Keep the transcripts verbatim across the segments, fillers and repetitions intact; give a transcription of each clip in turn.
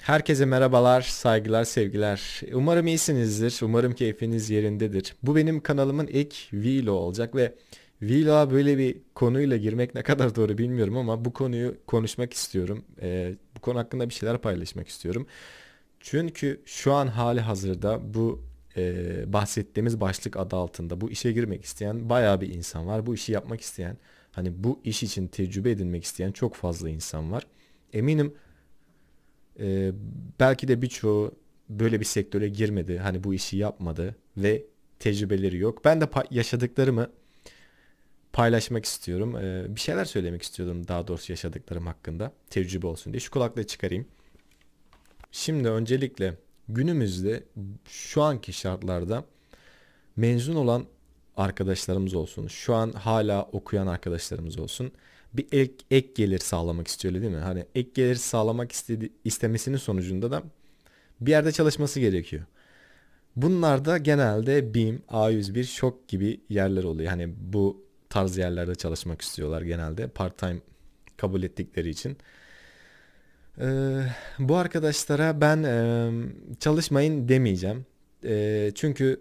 Herkese merhabalar, saygılar, sevgiler. Umarım iyisinizdir. Umarım keyfiniz yerindedir. Bu benim kanalımın ilk vlog olacak ve vlog'a böyle bir konuyla girmek ne kadar doğru bilmiyorum ama bu konuyu konuşmak istiyorum. Ee, bu konu hakkında bir şeyler paylaşmak istiyorum. Çünkü şu an hali hazırda bu e, bahsettiğimiz başlık adı altında bu işe girmek isteyen bayağı bir insan var. Bu işi yapmak isteyen, hani bu iş için tecrübe edinmek isteyen çok fazla insan var. Eminim ee, belki de birçoğu böyle bir sektöre girmedi. Hani bu işi yapmadı ve tecrübeleri yok. Ben de pa- yaşadıklarımı paylaşmak istiyorum. Ee, bir şeyler söylemek istiyordum daha doğrusu yaşadıklarım hakkında. Tecrübe olsun diye. Şu kulaklığı çıkarayım. Şimdi öncelikle günümüzde şu anki şartlarda mezun olan arkadaşlarımız olsun. Şu an hala okuyan arkadaşlarımız olsun. Bir ek, ek gelir sağlamak istiyor öyle değil mi? Hani ek gelir sağlamak istedi, istemesinin sonucunda da bir yerde çalışması gerekiyor. Bunlar da genelde BİM, A yüz bir, Şok gibi yerler oluyor. Hani bu tarz yerlerde çalışmak istiyorlar genelde part time kabul ettikleri için. Ee, Bu arkadaşlara ben e, çalışmayın demeyeceğim. E, çünkü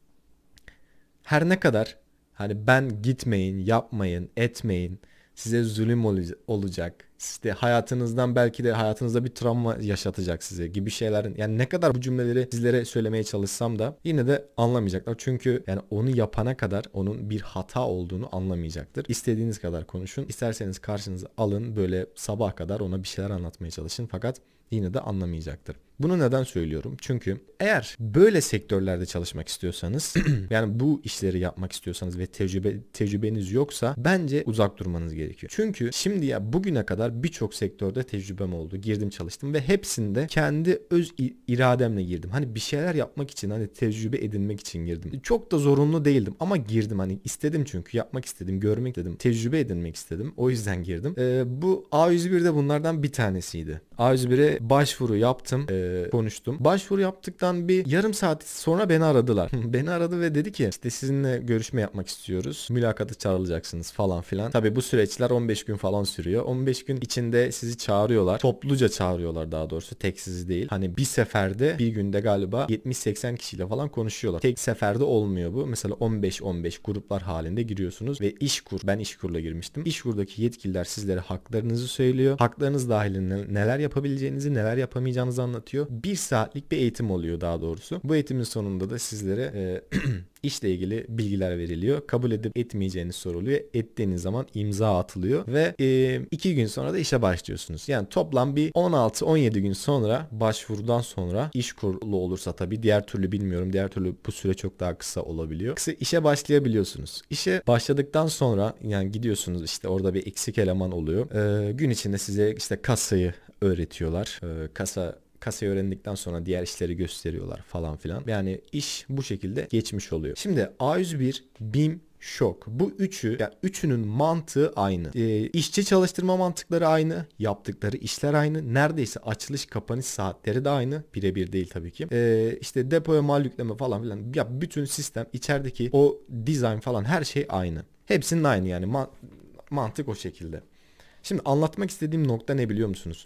her ne kadar hani ben gitmeyin, yapmayın, etmeyin, size zulüm ol- olacak. İşte hayatınızdan belki de hayatınızda bir travma yaşatacak size gibi şeylerin, yani ne kadar bu cümleleri sizlere söylemeye çalışsam da yine de anlamayacaklar. Çünkü yani onu yapana kadar onun bir hata olduğunu anlamayacaktır. İstediğiniz kadar konuşun. İsterseniz karşınıza alın, böyle sabaha kadar ona bir şeyler anlatmaya çalışın, fakat yine de anlamayacaktır. Bunu neden söylüyorum? Çünkü eğer böyle sektörlerde çalışmak istiyorsanız yani bu işleri yapmak istiyorsanız ve tecrübe tecrübeniz yoksa bence uzak durmanız gerekiyor. Çünkü şimdi ya bugüne kadar birçok sektörde tecrübem oldu. Girdim çalıştım ve hepsinde kendi öz irademle girdim. Hani bir şeyler yapmak için, hani tecrübe edinmek için girdim. Çok da zorunlu değildim ama girdim, hani istedim, çünkü yapmak istedim, görmek istedim, tecrübe edinmek istedim. O yüzden girdim. Ee, bu A yüz bir de bunlardan bir tanesiydi. A yüz bire başvuru yaptım. Ee, konuştum. Başvuru yaptıktan bir yarım saat sonra beni aradılar. Beni aradı ve dedi ki işte sizinle görüşme yapmak istiyoruz. Mülakata çağrılacaksınız falan filan. Tabii bu süreçler on beş gün falan sürüyor. on beş gün içinde sizi çağırıyorlar. Topluca çağırıyorlar daha doğrusu. Tek sizi değil. Hani bir seferde, bir günde galiba yetmiş seksen kişiyle falan konuşuyorlar. Tek seferde olmuyor bu. Mesela on beş on beş gruplar halinde giriyorsunuz ve İşkur, ben İşkur'la girmiştim. İşkur'daki yetkililer sizlere haklarınızı söylüyor. Haklarınız dahilinde neler yapabileceğinizi, neler yapamayacağınızı anlatıyor. Bir saatlik bir eğitim oluyor daha doğrusu. Bu eğitimin sonunda da sizlere e, işle ilgili bilgiler veriliyor. Kabul edip etmeyeceğiniz soruluyor. Ettiğiniz zaman imza atılıyor ve e, iki gün sonra da işe başlıyorsunuz. Yani toplam bir on altı on yedi gün sonra, başvurudan sonra, iş kurulu olursa tabii, diğer türlü bilmiyorum. Diğer türlü bu süre çok daha kısa olabiliyor. Kısa işe başlayabiliyorsunuz. İşe başladıktan sonra yani gidiyorsunuz, işte orada bir eksik eleman oluyor. E, gün içinde size işte kasayı öğretiyorlar. E, kasa Kasayı öğrendikten sonra diğer işleri gösteriyorlar falan filan. Yani iş bu şekilde geçmiş oluyor. Şimdi A yüz bir, BİM, Şok. Bu üçü, yani üçünün mantığı aynı. E, işçi çalıştırma mantıkları aynı. Yaptıkları işler aynı. Neredeyse açılış kapanış saatleri de aynı. Birebir değil tabii ki. E, işte depoya mal yükleme falan filan. Ya bütün sistem, içerideki o dizayn falan, her şey aynı. Hepsinin aynı yani. Ma- mantık o şekilde. Şimdi anlatmak istediğim nokta ne biliyor musunuz?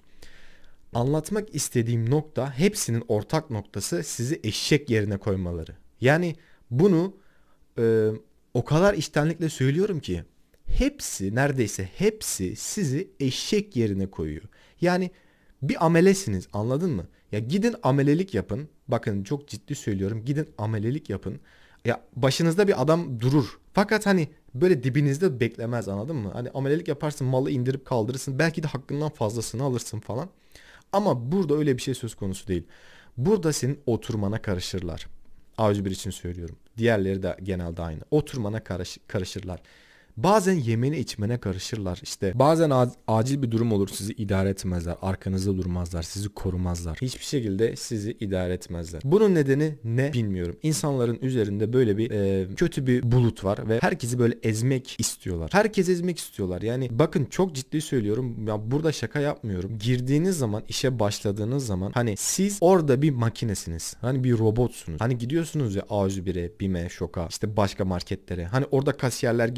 Anlatmak istediğim nokta, hepsinin ortak noktası sizi eşek yerine koymaları. Yani bunu e, o kadar içtenlikle söylüyorum ki hepsi, neredeyse hepsi sizi eşek yerine koyuyor. Yani bir amelesiniz, anladın mı? Ya gidin amelelik yapın. Bakın çok ciddi söylüyorum. Gidin amelelik yapın. Ya başınızda bir adam durur. Fakat hani böyle dibinizde beklemez, anladın mı? Hani amelelik yaparsın, malı indirip kaldırırsın. Belki de hakkından fazlasını alırsın falan. Ama burada öyle bir şey söz konusu değil. Burada senin oturmana karışırlar. A yüz bir için söylüyorum. Diğerleri de genelde aynı. Oturmana karış karışırlar. Bazen yemene içmene karışırlar. İşte bazen acil bir durum olur, sizi idare etmezler. Arkanızda durmazlar. Sizi korumazlar. Hiçbir şekilde sizi idare etmezler. Bunun nedeni ne bilmiyorum. İnsanların üzerinde böyle bir e, kötü bir bulut var ve herkesi böyle ezmek istiyorlar. Herkes ezmek istiyorlar. Yani bakın çok ciddi söylüyorum. Ya burada şaka yapmıyorum. Girdiğiniz zaman, işe başladığınız zaman, hani siz orada bir makinesiniz. Hani bir robotsunuz. Hani gidiyorsunuz ya A yüz bire, BİM'e, Şok'a, işte başka marketlere. Hani orada kasiyerler geçiriyor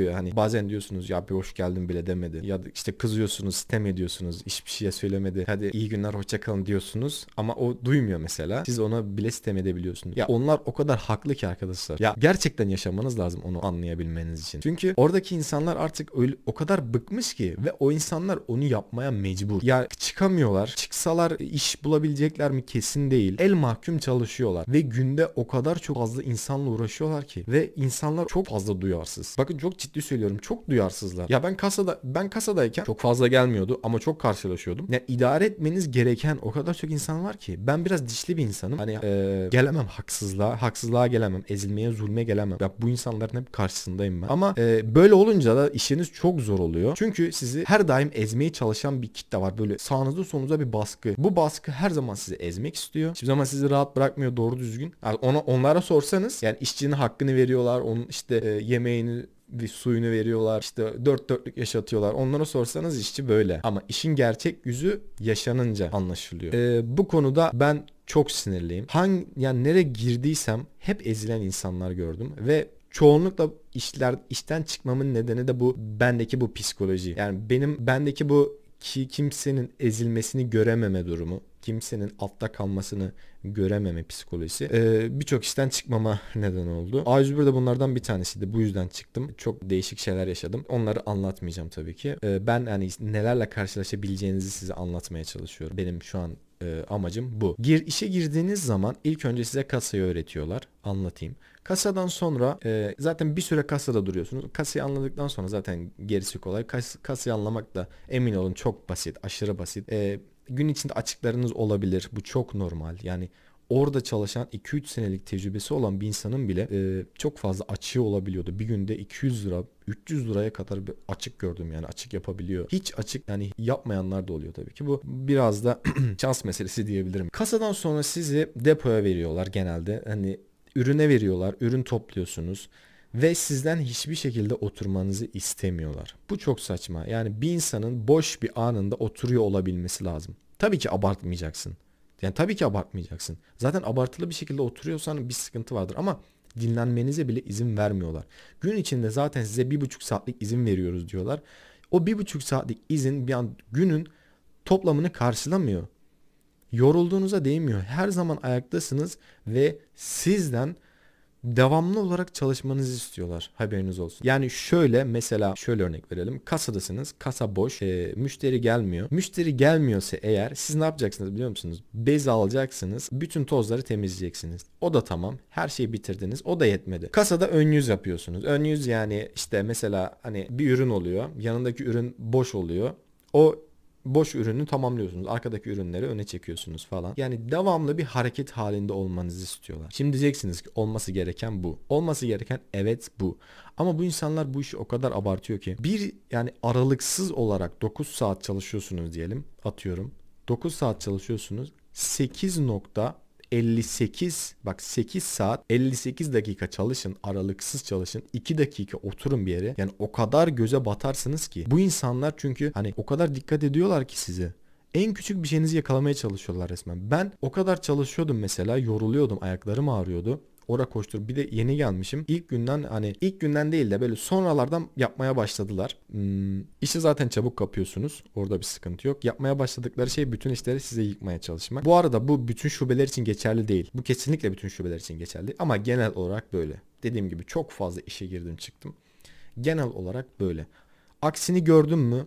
oluyor. Hani bazen diyorsunuz ya bir hoş geldin bile demedi. Ya da işte kızıyorsunuz, sitem ediyorsunuz. Hiçbir şeye söylemedi. Hadi iyi günler, hoşça kalın diyorsunuz. Ama o duymuyor mesela. Siz ona bile sitem edebiliyorsunuz. Ya onlar o kadar haklı ki arkadaşlar. Ya gerçekten yaşamanız lazım onu anlayabilmeniz için. Çünkü oradaki insanlar artık öyle, o kadar bıkmış ki ve o insanlar onu yapmaya mecbur. Ya çıkamıyorlar. Çıksalar iş bulabilecekler mi kesin değil. El mahkum çalışıyorlar ve günde o kadar çok fazla insanla uğraşıyorlar ki ve insanlar çok fazla duyarsız. Bakın çok ciddi söylüyorum. Çok duyarsızlar. Ya ben kasada ben kasadayken çok fazla gelmiyordu ama çok karşılaşıyordum. Ya idare etmeniz gereken o kadar çok insan var ki. Ben biraz dişli bir insanım. Hani e, gelemem haksızlığa. Haksızlığa gelemem. Ezilmeye, zulme gelemem. Ya bu insanların hep karşısındayım ben. Ama e, böyle olunca da işiniz çok zor oluyor. Çünkü sizi her daim ezmeye çalışan bir kitle var. Böyle sağınızda solunuza bir baskı. Bu baskı her zaman sizi ezmek istiyor. Hiçbir zaman sizi rahat bırakmıyor doğru düzgün. Yani ona, onlara sorsanız yani işçinin hakkını veriyorlar. Onun işte e, yemeğini bir suyunu veriyorlar. İşte dört dörtlük yaşatıyorlar. Onlara sorsanız işçi böyle. Ama işin gerçek yüzü yaşanınca anlaşılıyor. Ee, bu konuda ben çok sinirliyim. Hangi yani nereye girdiysem hep ezilen insanlar gördüm ve çoğunlukla işler işten çıkmamın nedeni de bu bendeki bu psikoloji. Yani benim bendeki bu ki kimsenin ezilmesini görememe durumu, kimsenin altta kalmasını görememe psikolojisi ee, birçok işten çıkmama neden oldu. A yüz bir de bunlardan bir tanesiydi. Bu yüzden çıktım. Çok değişik şeyler yaşadım. Onları anlatmayacağım tabii ki. Ee, ben hani nelerle karşılaşabileceğinizi size anlatmaya çalışıyorum. Benim şu an e, amacım bu. Gir, işe girdiğiniz zaman ilk önce size kasayı öğretiyorlar. Anlatayım. Kasadan sonra e, zaten bir süre kasada duruyorsunuz. Kasayı anladıktan sonra zaten gerisi kolay. Kas, kasayı anlamak da emin olun çok basit. Aşırı basit. E, gün içinde açıklarınız olabilir. Bu çok normal. Yani orada çalışan iki üç senelik tecrübesi olan bir insanın bile e, çok fazla açığı olabiliyordu. Bir günde iki yüz lira, üç yüz liraya kadar bir açık gördüm yani açık yapabiliyor. Hiç açık yani yapmayanlar da oluyor tabii ki. Bu biraz da şans meselesi diyebilirim. Kasadan sonra sizi depoya veriyorlar genelde. Hani ürüne veriyorlar. Ürün topluyorsunuz. Ve sizden hiçbir şekilde oturmanızı istemiyorlar. Bu çok saçma. Yani bir insanın boş bir anında oturuyor olabilmesi lazım. Tabii ki abartmayacaksın. Yani tabii ki abartmayacaksın. Zaten abartılı bir şekilde oturuyorsan bir sıkıntı vardır ama dinlenmenize bile izin vermiyorlar. Gün içinde zaten size bir buçuk saatlik izin veriyoruz diyorlar. O bir buçuk saatlik izin bir an günün toplamını karşılamıyor. Yorulduğunuza değmiyor. Her zaman ayaktasınız ve sizden devamlı olarak çalışmanızı istiyorlar. Haberiniz olsun. Yani şöyle mesela şöyle örnek verelim. Kasadasınız. Kasa boş. E, müşteri gelmiyor. Müşteri gelmiyorsa eğer siz ne yapacaksınız biliyor musunuz? Bez alacaksınız. Bütün tozları temizleyeceksiniz. O da tamam. Her şeyi bitirdiniz. O da yetmedi. Kasada ön yüz yapıyorsunuz. Ön yüz yani işte mesela hani bir ürün oluyor. Yanındaki ürün boş oluyor. O boş ürünü tamamlıyorsunuz. Arkadaki ürünleri öne çekiyorsunuz falan. Yani devamlı bir hareket halinde olmanızı istiyorlar. Şimdi diyeceksiniz ki olması gereken bu. Olması gereken evet bu. Ama bu insanlar bu işi o kadar abartıyor ki. Bir yani aralıksız olarak dokuz saat çalışıyorsunuz diyelim. Atıyorum. dokuz saat çalışıyorsunuz. sekiz nokta elli sekiz bak sekiz saat elli sekiz dakika çalışın, aralıksız çalışın, iki dakika oturun bir yere. Yani o kadar göze batarsınız ki. Bu insanlar çünkü hani o kadar dikkat ediyorlar ki size. En küçük bir şeyinizi yakalamaya çalışıyorlar resmen. Ben o kadar çalışıyordum mesela, yoruluyordum, ayaklarım ağrıyordu. Ora koştur. Bir de yeni gelmişim. İlk günden hani ilk günden değil de böyle sonralardan yapmaya başladılar. Hmm, işi zaten çabuk kapıyorsunuz. Orada bir sıkıntı yok. Yapmaya başladıkları şey bütün işleri size yıkmaya çalışmak. Bu arada bu bütün şubeler için geçerli değil. Bu kesinlikle bütün şubeler için geçerli. Ama genel olarak böyle. Dediğim gibi çok fazla işe girdim çıktım. Genel olarak böyle. Aksini gördüm mü?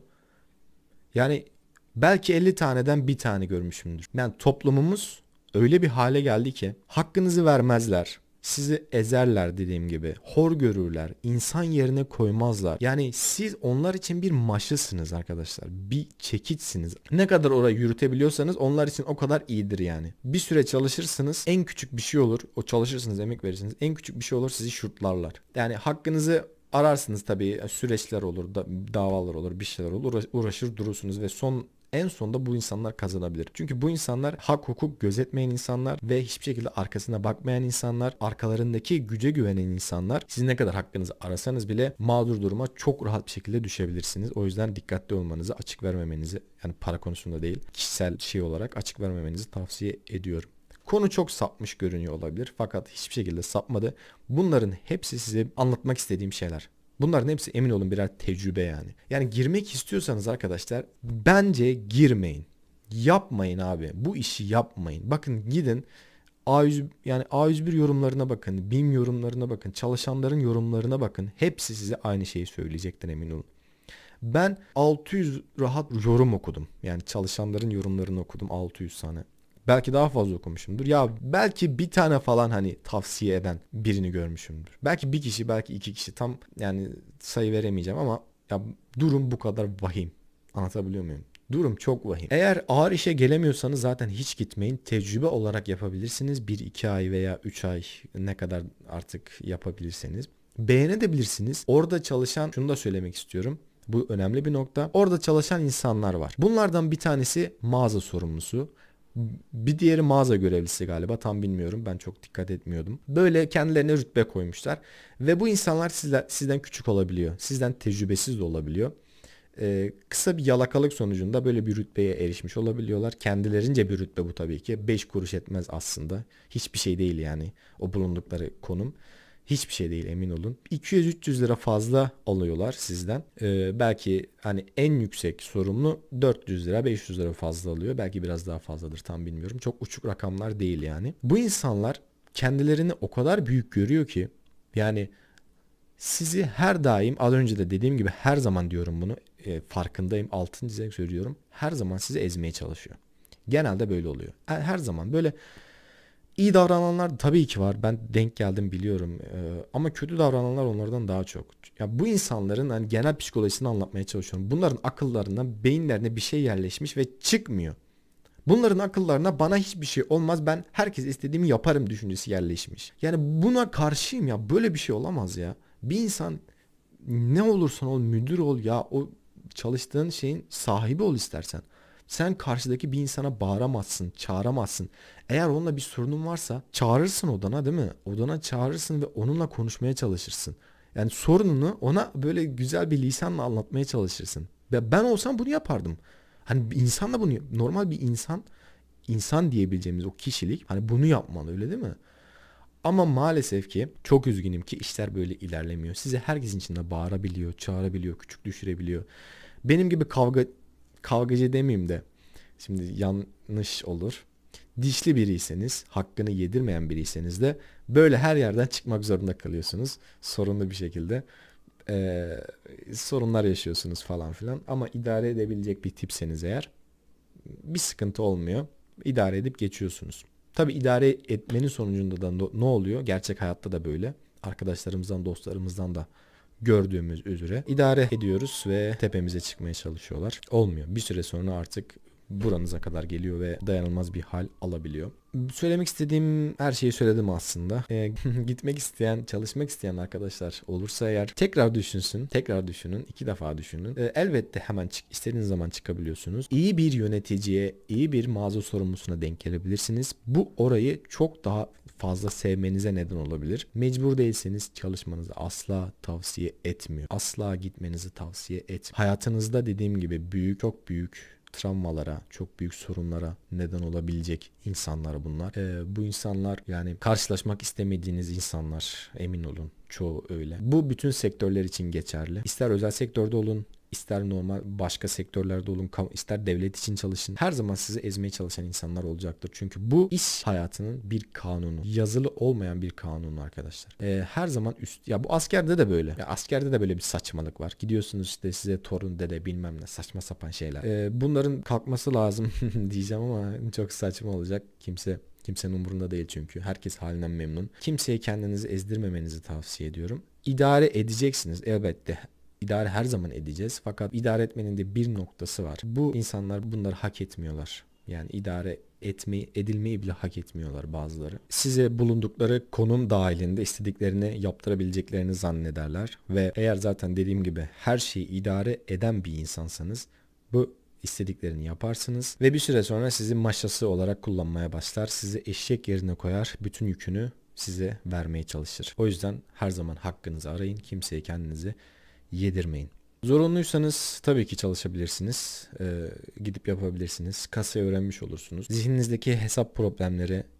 Yani belki elli taneden bir tane görmüşümdür. Yani toplumumuz öyle bir hale geldi ki hakkınızı vermezler. Sizi ezerler dediğim gibi. Hor görürler. İnsan yerine koymazlar. Yani siz onlar için bir maşasınız arkadaşlar. Bir çekiçsiniz. Ne kadar orayı yürütebiliyorsanız onlar için o kadar iyidir yani. Bir süre çalışırsınız. En küçük bir şey olur. O çalışırsınız, emek verirsiniz. En küçük bir şey olur, sizi şurtlarlar. Yani hakkınızı ararsınız tabii. Süreçler olur, da, davalar olur, bir şeyler olur. Uğraşır durursunuz ve son en sonunda bu insanlar kazanabilir. Çünkü bu insanlar hak hukuk gözetmeyen insanlar ve hiçbir şekilde arkasına bakmayan insanlar, arkalarındaki güce güvenen insanlar. Siz ne kadar hakkınızı arasanız bile mağdur duruma çok rahat bir şekilde düşebilirsiniz. O yüzden dikkatli olmanızı, açık vermemenizi, yani para konusunda değil, kişisel şey olarak açık vermemenizi tavsiye ediyorum. Konu çok sapmış görünüyor olabilir fakat hiçbir şekilde sapmadı. Bunların hepsi size anlatmak istediğim şeyler. Bunların hepsi emin olun birer tecrübe yani. Yani girmek istiyorsanız arkadaşlar bence girmeyin. Yapmayın abi. Bu işi yapmayın. Bakın gidin A yüz yani A yüz bir yorumlarına bakın, BİM yorumlarına bakın, çalışanların yorumlarına bakın. Hepsi size aynı şeyi söyleyecektir emin olun. Ben altı yüz rahat yorum okudum. Yani çalışanların yorumlarını okudum altı yüz tane. Belki daha fazla okumuşumdur. Ya belki bir tane falan hani tavsiye eden birini görmüşümdür. Belki bir kişi, belki iki kişi, tam yani sayı veremeyeceğim ama ya durum bu kadar vahim. Anlatabiliyor muyum? Durum çok vahim. Eğer ağır işe gelemiyorsanız zaten hiç gitmeyin. Tecrübe olarak yapabilirsiniz. bir iki ay veya üç ay, ne kadar artık yapabilirseniz. Beğenebilirsiniz. Orada çalışan, şunu da söylemek istiyorum. Bu önemli bir nokta. Orada çalışan insanlar var. Bunlardan bir tanesi mağaza sorumlusu. Bir diğeri mağaza görevlisi galiba, tam bilmiyorum, ben çok dikkat etmiyordum. Böyle kendilerine rütbe koymuşlar ve bu insanlar sizden, sizden küçük olabiliyor. Sizden tecrübesiz de olabiliyor. Ee, kısa bir yalakalık sonucunda böyle bir rütbeye erişmiş olabiliyorlar. Kendilerince bir rütbe bu tabii ki. beş kuruş etmez aslında. Hiçbir şey değil yani o bulundukları konum. Hiçbir şey değil emin olun. iki yüz üç yüz lira fazla alıyorlar sizden. Ee, belki hani en yüksek sorumlu dört yüz lira beş yüz lira fazla alıyor. Belki biraz daha fazladır, tam bilmiyorum. Çok uçuk rakamlar değil yani. Bu insanlar kendilerini o kadar büyük görüyor ki yani sizi her daim, az önce de dediğim gibi, her zaman diyorum bunu, e, farkındayım, altını çizerek söylüyorum. Her zaman sizi ezmeye çalışıyor. Genelde böyle oluyor. Her, her zaman böyle. İyi davrananlar tabii ki var. Ben denk geldim biliyorum. Ee, ama kötü davrananlar onlardan daha çok. Ya bu insanların hani genel psikolojisini anlatmaya çalışıyorum. Bunların akıllarına, beyinlerine bir şey yerleşmiş ve çıkmıyor. Bunların akıllarına bana hiçbir şey olmaz, ben herkes istediğimi yaparım düşüncesi yerleşmiş. Yani buna karşıyım ya. Böyle bir şey olamaz ya. Bir insan ne olursan ol, müdür ol ya, o çalıştığın şeyin sahibi ol istersen. Sen karşıdaki bir insana bağıramazsın, çağıramazsın. Eğer onunla bir sorunun varsa çağırırsın odana, değil mi? Odana çağırırsın ve onunla konuşmaya çalışırsın. Yani sorununu ona böyle güzel bir lisanla anlatmaya çalışırsın. Ve ben olsam bunu yapardım. Hani bir insan da bunu, normal bir insan, insan diyebileceğimiz o kişilik hani bunu yapmalı, öyle değil mi? Ama maalesef ki çok üzgünüm ki işler böyle ilerlemiyor. Size herkesin içinde bağırabiliyor, çağırabiliyor, küçük düşürebiliyor. Benim gibi kavga kavgacı demeyeyim de şimdi yanlış olur. Dişli biriyseniz, hakkını yedirmeyen biriyseniz de böyle her yerden çıkmak zorunda kalıyorsunuz. Sorunlu bir şekilde Ee, sorunlar yaşıyorsunuz falan filan. Ama idare edebilecek bir tipseniz eğer bir sıkıntı olmuyor. İdare edip geçiyorsunuz. Tabii idare etmenin sonucunda da ne oluyor? Gerçek hayatta da böyle. Arkadaşlarımızdan, dostlarımızdan da gördüğümüz üzere idare ediyoruz ve tepemize çıkmaya çalışıyorlar. Olmuyor. Bir süre sonra artık buranıza kadar geliyor ve dayanılmaz bir hal alabiliyor. Söylemek istediğim her şeyi söyledim aslında. Ee, gitmek isteyen, çalışmak isteyen arkadaşlar olursa eğer tekrar düşünsün, tekrar düşünün, iki defa düşünün. Ee, elbette hemen çık, istediğiniz zaman çıkabiliyorsunuz. İyi bir yöneticiye, iyi bir mağaza sorumlusuna denk gelebilirsiniz. Bu orayı çok daha fazla sevmenize neden olabilir. Mecbur değilseniz çalışmanızı asla tavsiye etmiyor. Asla gitmenizi tavsiye et. Hayatınızda dediğim gibi büyük, çok büyük travmalara, çok büyük sorunlara neden olabilecek insanlar bunlar. Ee, bu insanlar yani karşılaşmak istemediğiniz insanlar, emin olun. Çoğu öyle. Bu bütün sektörler için geçerli. İster özel sektörde olun, ister normal başka sektörlerde olun, ister devlet için çalışın. Her zaman sizi ezmeye çalışan insanlar olacaktır. Çünkü bu iş hayatının bir kanunu. Yazılı olmayan bir kanunu arkadaşlar. Ee, her zaman üst... Ya bu askerde de böyle. Ya askerde de böyle bir saçmalık var. Gidiyorsunuz işte size torun, dede, bilmem ne, saçma sapan şeyler. Ee, bunların kalkması lazım diyeceğim ama çok saçma olacak. Kimse Kimsenin umurunda değil çünkü. Herkes halinden memnun. Kimseye kendinizi ezdirmemenizi tavsiye ediyorum. İdare edeceksiniz elbette. İdare her zaman edeceğiz. Fakat idare etmenin de bir noktası var. Bu insanlar bunları hak etmiyorlar. Yani idare etmeyi, edilmeyi bile hak etmiyorlar bazıları. Size bulundukları konum dahilinde istediklerini yaptırabileceklerini zannederler. Ve eğer zaten dediğim gibi her şeyi idare eden bir insansanız bu istediklerini yaparsınız. Ve bir süre sonra sizi maşası olarak kullanmaya başlar. Sizi eşek yerine koyar. Bütün yükünü size vermeye çalışır. O yüzden her zaman hakkınızı arayın. Kimseye kendinizi yedirmeyin. Zorunluysanız tabii ki çalışabilirsiniz. Ee, gidip yapabilirsiniz. Kasayı öğrenmiş olursunuz. Zihninizdeki hesap problemleri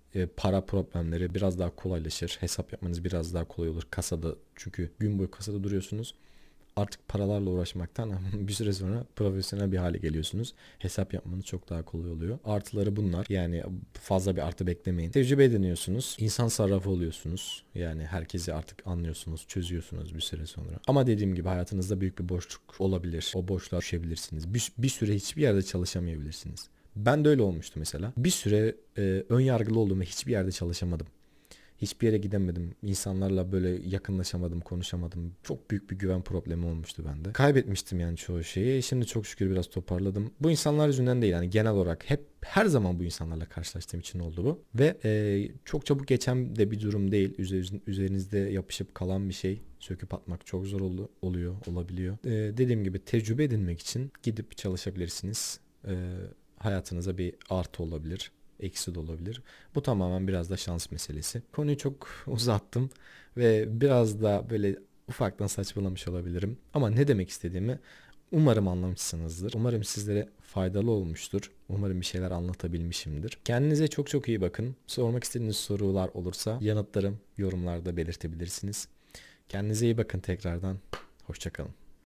e, para problemleri biraz daha kolaylaşır. Hesap yapmanız biraz daha kolay olur kasada. Çünkü gün boyu kasada duruyorsunuz. Artık paralarla uğraşmaktan bir süre sonra profesyonel bir hale geliyorsunuz. Hesap yapmanız çok daha kolay oluyor. Artıları bunlar. Yani fazla bir artı beklemeyin. Tecrübe ediniyorsunuz. İnsan sarrafı oluyorsunuz. Yani herkesi artık anlıyorsunuz, çözüyorsunuz bir süre sonra. Ama dediğim gibi hayatınızda büyük bir boşluk olabilir. O boşluğa düşebilirsiniz. Bir, bir süre hiçbir yerde çalışamayabilirsiniz. Ben de öyle olmuştu mesela. Bir süre e, ön yargılı oldum ve hiçbir yerde çalışamadım. Hiçbir yere gidemedim. İnsanlarla böyle yakınlaşamadım, konuşamadım. Çok büyük bir güven problemi olmuştu bende. Kaybetmiştim yani çoğu şeyi. Şimdi çok şükür biraz toparladım. Bu insanlar yüzünden değil, yani genel olarak hep her zaman bu insanlarla karşılaştığım için oldu bu. Ve e, çok çabuk geçen de bir durum değil. Üzer, üzerinizde yapışıp kalan bir şey. Söküp atmak çok zor olu, oluyor, olabiliyor. E, dediğim gibi tecrübe edinmek için gidip çalışabilirsiniz. E, hayatınıza bir artı olabilir. Eksi de olabilir. Bu tamamen biraz da şans meselesi. Konuyu çok uzattım ve biraz da böyle ufaktan saçmalamış olabilirim. Ama ne demek istediğimi umarım anlamışsınızdır. Umarım sizlere faydalı olmuştur. Umarım bir şeyler anlatabilmişimdir. Kendinize çok çok iyi bakın. Sormak istediğiniz sorular olursa yanıtlarım yorumlarda belirtebilirsiniz. Kendinize iyi bakın tekrardan. Hoşça kalın.